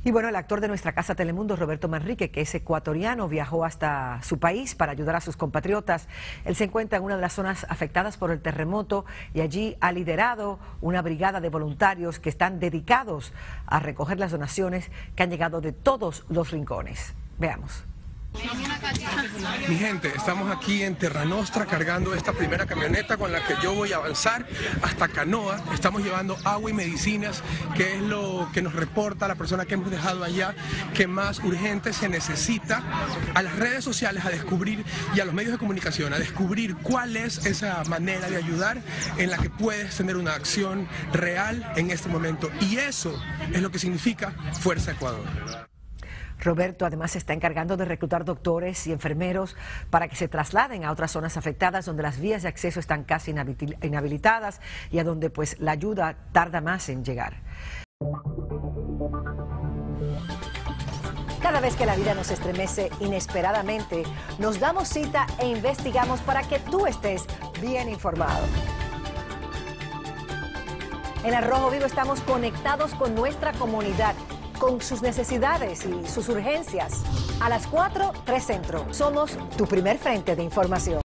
Y bueno, el actor de nuestra casa Telemundo, Roberto Manrique, que es ecuatoriano, viajó hasta su país para ayudar a sus compatriotas. Él se encuentra en una de las zonas afectadas por el terremoto y allí ha liderado una brigada de voluntarios que están dedicados a recoger las donaciones que han llegado de todos los rincones. Veamos. Mi gente, estamos aquí en Terra Nostra cargando esta primera camioneta con la que yo voy a avanzar hasta Canoa. Estamos llevando agua y medicinas, que es lo que nos reporta la persona que hemos dejado allá, que más urgente se necesita. A las redes sociales a descubrir y a los medios de comunicación a descubrir cuál es esa manera de ayudar en la que puedes tener una acción real en este momento. Y eso es lo que significa Fuerza Ecuador. Roberto además se está encargando de reclutar doctores y enfermeros para que se trasladen a otras zonas afectadas donde las vías de acceso están casi inhabilitadas y a donde pues la ayuda tarda más en llegar. Cada vez que la vida nos estremece inesperadamente, nos damos cita e investigamos para que tú estés bien informado. En El Rojo Vivo estamos conectados con nuestra comunidad, con sus necesidades y sus urgencias. A las 4, 3 Centro. Somos tu primer frente de información.